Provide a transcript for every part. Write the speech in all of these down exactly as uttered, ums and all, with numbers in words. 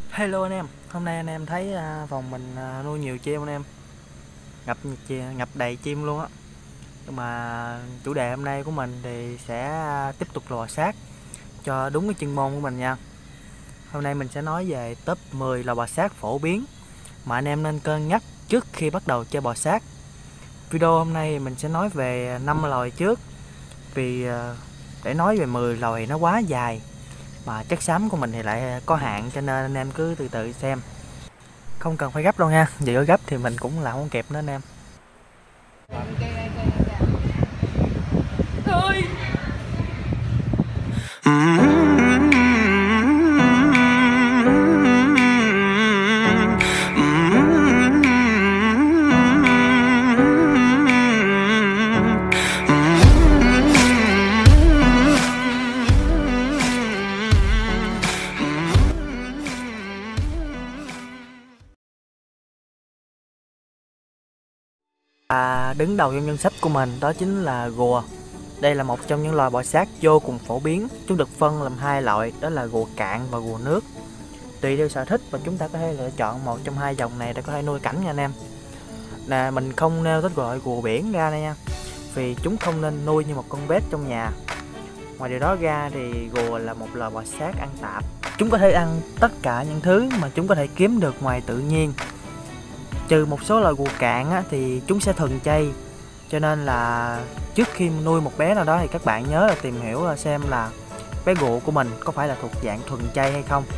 Hello anh em, hôm nay anh em thấy à, phòng mình à, nuôi nhiều chim anh em, ngập ngập đầy chim luôn á. Nhưng mà chủ đề hôm nay của mình thì sẽ à, tiếp tục lò sát cho đúng cái chuyên môn của mình nha. Hôm nay mình sẽ nói về top mười lò bò sát phổ biến mà anh em nên cân nhắc trước khi bắt đầu chơi bò sát. Video hôm nay mình sẽ nói về năm lò trước, vì à, để nói về mười lò thì nó quá dài, mà chất xám của mình thì lại có hạn, cho nên anh em cứ từ từ xem, không cần phải gấp đâu nha. Vì có gấp thì mình cũng làm không kịp nữa anh em. Thôi. À, đứng đầu trong danh sách của mình đó chính là rùa. Đây là một trong những loài bò sát vô cùng phổ biến. Chúng được phân làm hai loại, đó là rùa cạn và rùa nước. Tùy theo sở thích mà chúng ta có thể lựa chọn một trong hai dòng này để có thể nuôi cảnh nha anh em. Nè, mình không nêu tất gọi rùa biển ra đây nha, vì chúng không nên nuôi như một con pet trong nhà. Ngoài điều đó ra thì rùa là một loài bò sát ăn tạp. Chúng có thể ăn tất cả những thứ mà chúng có thể kiếm được ngoài tự nhiên. Trừ một số loài rùa cạn á, thì chúng sẽ thuần chay, cho nên là trước khi nuôi một bé nào đó thì các bạn nhớ là tìm hiểu là xem là bé rùa của mình có phải là thuộc dạng thuần chay hay không.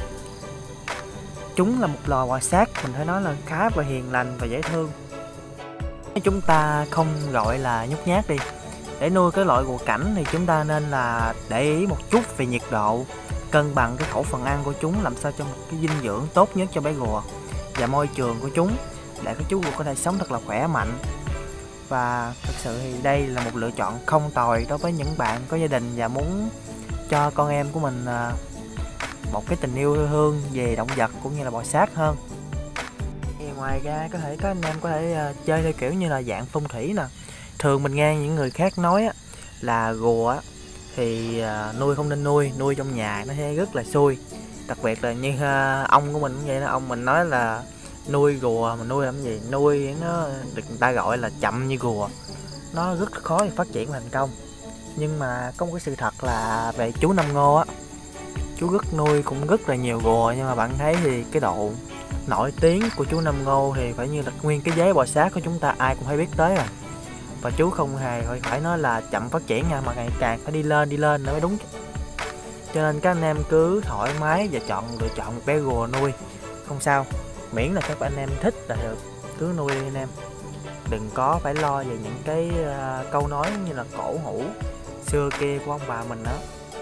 Chúng là một loài bò sát mình phải nói là khá và hiền lành và dễ thương. Nếu chúng ta không gọi là nhút nhát đi, để nuôi cái loại rùa cảnh thì chúng ta nên là để ý một chút về nhiệt độ, cân bằng cái khẩu phần ăn của chúng làm sao cho một cái dinh dưỡng tốt nhất cho bé rùa và môi trường của chúng, để các chú rùa có thể sống thật là khỏe mạnh. Và thực sự thì đây là một lựa chọn không tồi đối với những bạn có gia đình và muốn cho con em của mình một cái tình yêu thương về động vật cũng như là bò sát hơn. Thì ngoài ra có thể các anh em có thể chơi theo kiểu như là dạng phong thủy nè. Thường mình nghe những người khác nói á, là rùa á, thì nuôi không nên nuôi, nuôi trong nhà nó sẽ rất là xui. Đặc biệt là như ông của mình cũng vậy đó, ông mình nói là nuôi rùa mà nuôi làm gì, nuôi nó được người ta gọi là chậm như rùa, nó rất khó để phát triển thành công. Nhưng mà có một cái sự thật là về chú Năm Ngô á, chú rất nuôi cũng rất là nhiều rùa, nhưng mà bạn thấy thì cái độ nổi tiếng của chú Năm Ngô thì phải như là nguyên cái giới bò sát của chúng ta ai cũng phải biết tới rồi. Và chú không hề phải nói là chậm phát triển nha, mà ngày càng phải đi lên đi lên nữa mới đúng. Cho nên các anh em cứ thoải mái và chọn lựa chọn một bé rùa nuôi không sao, miễn là các anh em thích là được, cứ nuôi đi anh em. Đừng có phải lo về những cái uh, câu nói như là cổ hủ xưa kia của ông bà mình đó.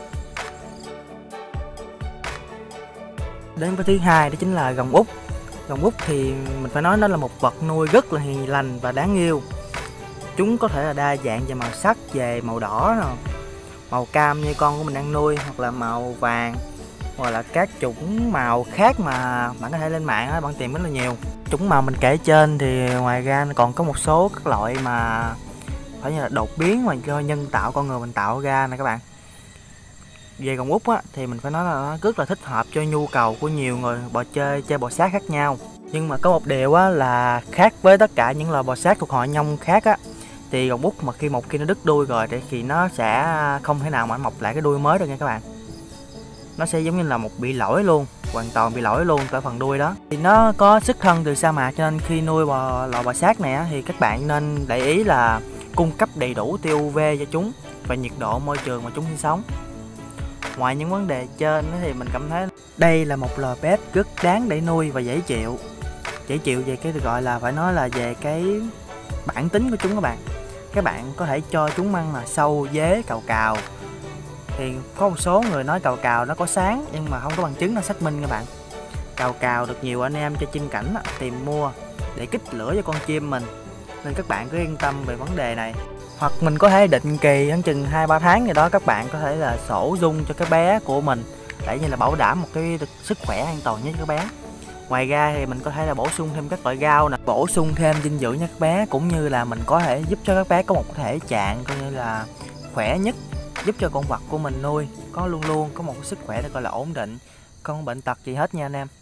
Đến với thứ hai đó chính là rồng út. Rồng út thì mình phải nói nó là một vật nuôi rất là hiền lành và đáng yêu. Chúng có thể là đa dạng về màu sắc, về màu đỏ nè, màu cam như con của mình đang nuôi, hoặc là màu vàng, hoặc là các chủng màu khác mà bạn có thể lên mạng á, bạn tìm rất là nhiều. Chủng màu mình kể trên thì ngoài ra còn có một số các loại mà phải như là đột biến mà do nhân tạo, con người mình tạo ra nè các bạn. Về rồng út á thì mình phải nói là nó rất là thích hợp cho nhu cầu của nhiều người bò chơi chơi bò sát khác nhau. Nhưng mà có một điều á là khác với tất cả những loài bò sát thuộc họ nhông khác á, thì rồng út mà khi một khi nó đứt đuôi rồi thì nó sẽ không thể nào mà mọc lại cái đuôi mới được nha các bạn. Nó sẽ giống như là một bị lỗi luôn, hoàn toàn bị lỗi luôn ở phần đuôi đó. Thì nó có xuất thân từ sa mạc, cho nên khi nuôi bò lò bò sát này á, thì các bạn nên để ý là cung cấp đầy đủ tia u vê cho chúng và nhiệt độ môi trường mà chúng sinh sống. Ngoài những vấn đề trên thì mình cảm thấy đây là một loài pet rất đáng để nuôi và dễ chịu. Dễ chịu về cái gọi là phải nói là về cái bản tính của chúng các bạn. Các bạn có thể cho chúng ăn là sâu, dế, cào cào. Thì có một số người nói cào cào nó có sáng, nhưng mà không có bằng chứng nó xác minh các bạn. Cào cào được nhiều anh em cho chim cảnh tìm mua để kích lửa cho con chim mình, nên các bạn cứ yên tâm về vấn đề này. Hoặc mình có thể định kỳ khoảng chừng hai ba tháng gì đó, các bạn có thể là sổ dung cho cái bé của mình để như là bảo đảm một cái sức khỏe an toàn nhất cho bé. Ngoài ra thì mình có thể là bổ sung thêm các loại rau nè, bổ sung thêm dinh dưỡng cho các bé, cũng như là mình có thể giúp cho các bé có một thể trạng coi như là khỏe nhất, giúp cho con vật của mình nuôi có luôn luôn có một sức khỏe để gọi là ổn định, không có bệnh tật gì hết nha anh em.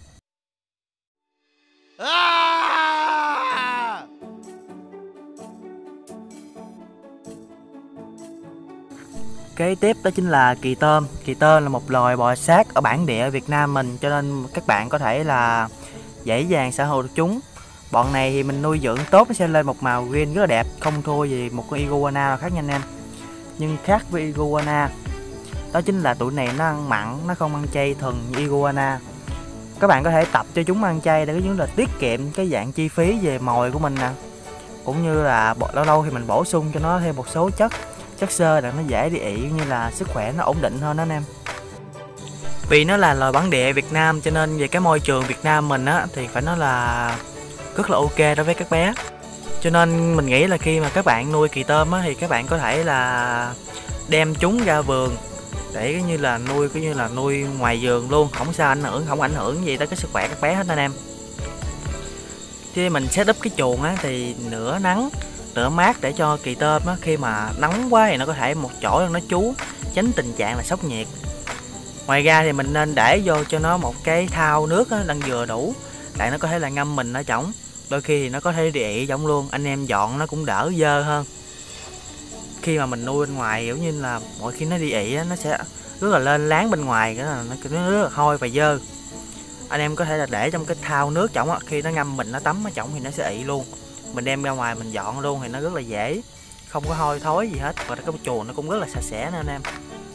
Kế tiếp đó chính là kỳ tôm. Kỳ tôm là một loài bò sát ở bản địa Việt Nam mình, cho nên các bạn có thể là dễ dàng sở hữu được chúng. Bọn này thì mình nuôi dưỡng tốt nó sẽ lên một màu green rất là đẹp, không thua gì một con iguana nào khác nha anh em. Nhưng khác với iguana, đó chính là tụi này nó ăn mặn, nó không ăn chay thuần như iguana. Các bạn có thể tập cho chúng ăn chay để cái vấn là tiết kiệm cái dạng chi phí về mồi của mình nè, cũng như là lâu lâu thì mình bổ sung cho nó thêm một số chất chất xơ để nó dễ đi ị, như là sức khỏe nó ổn định hơn đó anh em. Vì nó là loài bản địa Việt Nam cho nên về cái môi trường Việt Nam mình á thì phải nói là rất là ok đối với các bé. Cho nên mình nghĩ là khi mà các bạn nuôi kỳ tôm á thì các bạn có thể là đem chúng ra vườn để như là nuôi cứ như là nuôi ngoài vườn luôn, không sao ảnh hưởng không ảnh hưởng gì tới cái sức khỏe các bé hết anh em. Khi mình set up cái chuồng á thì nửa nắng nửa mát để cho kỳ tôm á, khi mà nóng quá thì nó có thể một chỗ cho nó trú, tránh tình trạng là sốc nhiệt. Ngoài ra thì mình nên để vô cho nó một cái thau nước á, đang vừa đủ để nó có thể là ngâm mình ở trỏng. Đôi khi thì nó có thể đi ị trỏng luôn, anh em dọn nó cũng đỡ dơ hơn. Khi mà mình nuôi bên ngoài kiểu như là mỗi khi nó đi ị á, nó sẽ rất là lên láng bên ngoài, cái là nó rất là hôi và dơ. Anh em có thể là để trong cái thau nước trỏng á, khi nó ngâm mình nó tắm ở trỏng thì nó sẽ ị luôn. Mình đem ra ngoài mình dọn luôn thì nó rất là dễ, không có hôi thối gì hết, và cái chuồng nó cũng rất là sạch sẽ nữa anh em.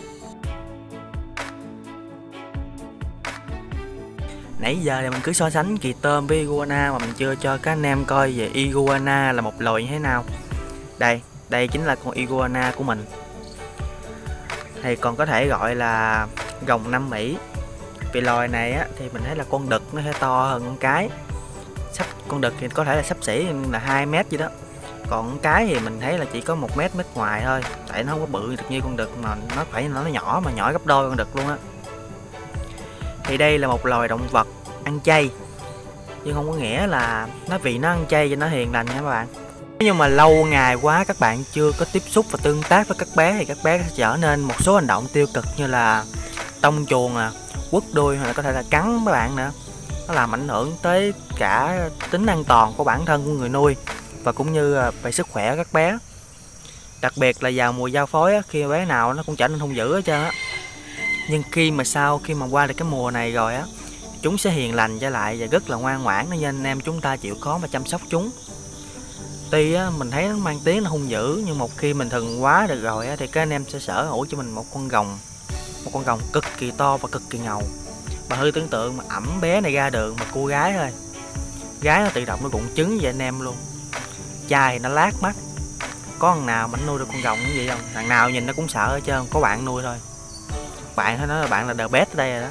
Nãy giờ thì mình cứ so sánh kỳ tôm với iguana mà mình chưa cho các anh em coi về iguana là một loài như thế nào. Đây, đây chính là con iguana của mình. Thì còn có thể gọi là gồng Nam Mỹ. Vì loài này á thì mình thấy là con đực nó sẽ to hơn con cái. Sắp con đực thì có thể là xấp xỉ là hai mét gì đó. Còn con cái thì mình thấy là chỉ có một mét mét ngoài thôi. Tại nó không có bự được như con đực, mà nó phải nó nhỏ mà nhỏ gấp đôi con đực luôn á. Thì đây là một loài động vật ăn chay, nhưng không có nghĩa là nó vì nó ăn chay cho nó hiền lành nha các bạn. Nếu như mà lâu ngày quá các bạn chưa có tiếp xúc và tương tác với các bé thì các bé sẽ trở nên một số hành động tiêu cực như là tông chuồng, à, quất đuôi, hoặc là có thể là cắn các bạn nữa. Nó làm ảnh hưởng tới cả tính an toàn của bản thân của người nuôi và cũng như về sức khỏe của các bé. Đặc biệt là vào mùa giao phối á, khi bé nào nó cũng trở nên hung dữ hết trơn á. Nhưng khi mà sau khi mà qua được cái mùa này rồi á, chúng sẽ hiền lành trở lại và rất là ngoan ngoãn, nên anh em chúng ta chịu khó mà chăm sóc chúng. Tuy á, mình thấy nó mang tiếng là hung dữ, nhưng một khi mình thuần hóa được rồi á, thì các anh em sẽ sở hữu cho mình một con rồng, một con rồng cực kỳ to và cực kỳ ngầu. Mà hư tưởng tượng mà ẵm bé này ra đường mà cô gái thôi, gái nó tự động nó rụng trứng vậy anh em luôn. Trai thì nó lát mắt. Có thằng nào mà nuôi được con rồng như vậy không? Thằng nào nhìn nó cũng sợ hết trơn, có bạn nuôi thôi. Bạn phải nói là bạn là the best ở đây rồi đó.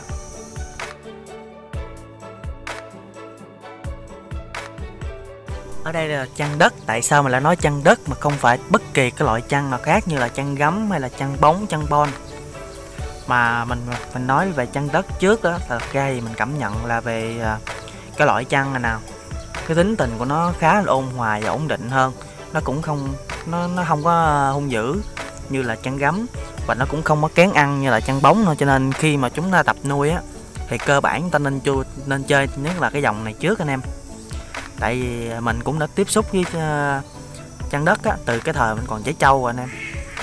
Ở đây là chăn đất. Tại sao mà lại nói chăn đất mà không phải bất kỳ cái loại chăn nào khác như là chăn gấm hay là chăn bóng, chăn bon? Mà mình mình nói về chăn đất trước đó, thật ra thì mình cảm nhận là về cái loại chăn này nào. Cái tính tình của nó khá là ôn hòa và ổn định hơn. Nó cũng không nó nó không có hung dữ như là chăn gấm, và nó cũng không có kén ăn như là chăn bóng nữa. Cho nên khi mà chúng ta tập nuôi á thì cơ bản chúng ta nên chui nên chơi nhất là cái dòng này trước anh em. Tại vì mình cũng đã tiếp xúc với uh, chăn đất á, từ cái thời mình còn trẻ trâu rồi anh em.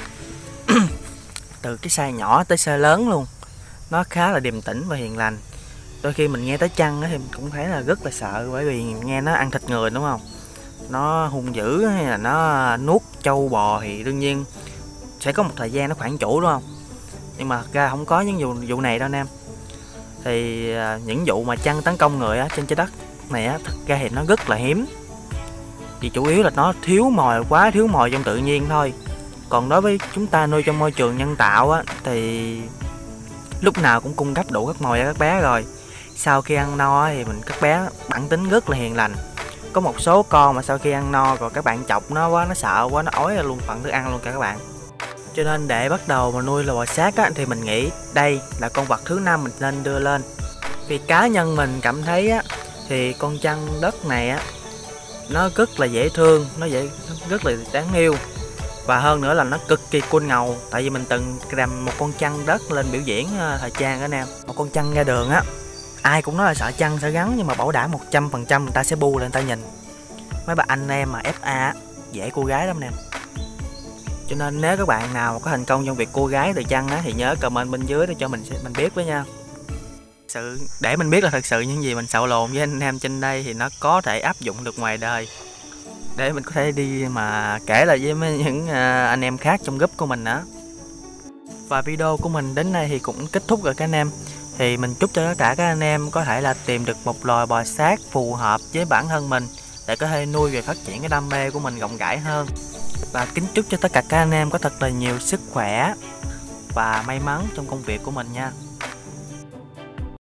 Từ cái size nhỏ tới size lớn luôn. Nó khá là điềm tĩnh và hiền lành. Đôi khi mình nghe tới chăn á thì mình cũng thấy là rất là sợ, bởi vì nghe nó ăn thịt người đúng không? Nó hung dữ hay là nó nuốt trâu bò thì đương nhiên sẽ có một thời gian nó phản chủ đúng không? Nhưng mà ra không có những vụ, vụ này đâu anh em. Thì uh, những vụ mà chăn tấn công người á trên trái đất này á, thật ra thì nó rất là hiếm. Vì chủ yếu là nó thiếu mồi, quá thiếu mồi trong tự nhiên thôi. Còn đối với chúng ta nuôi trong môi trường nhân tạo á thì lúc nào cũng cung cấp đủ các mồi cho các bé rồi. Sau khi ăn no thì mình các bé bản tính rất là hiền lành. Có một số con mà sau khi ăn no rồi các bạn chọc nó quá, nó sợ quá, nó ói ra luôn phần thức ăn luôn cả các bạn. Cho nên để bắt đầu mà nuôi loài bò sát á, thì mình nghĩ đây là con vật thứ năm mình nên đưa lên. Vì cá nhân mình cảm thấy á, thì con chăn đất này á nó rất là dễ thương, nó dễ rất là đáng yêu, và hơn nữa là nó cực kỳ cool ngầu. Tại vì mình từng làm một con chăn đất lên biểu diễn thời trang đó anh em. Một con chăn ra đường á Ai cũng nói là sợ chăn sợ gắn, nhưng mà bảo đảm một trăm phần trăm người ta sẽ bu lên người ta nhìn. Mấy bạn anh em mà ép a á, dễ cô gái lắm nè. Cho nên nếu các bạn nào có thành công trong việc cô gái từ chăn á, thì nhớ comment bên dưới để cho mình mình biết với nha. Sự để mình biết là thật sự những gì mình xạo lộn với anh em trên đây thì nó có thể áp dụng được ngoài đời, để mình có thể đi mà kể lại với mấy những anh em khác trong group của mình nữa. Và video của mình đến đây thì cũng kết thúc rồi các anh em. Thì mình chúc cho tất cả các anh em có thể là tìm được một loài bò sát phù hợp với bản thân mình, để có thể nuôi và phát triển cái đam mê của mình rộng rãi hơn. Và kính chúc cho tất cả các anh em có thật là nhiều sức khỏe và may mắn trong công việc của mình nha.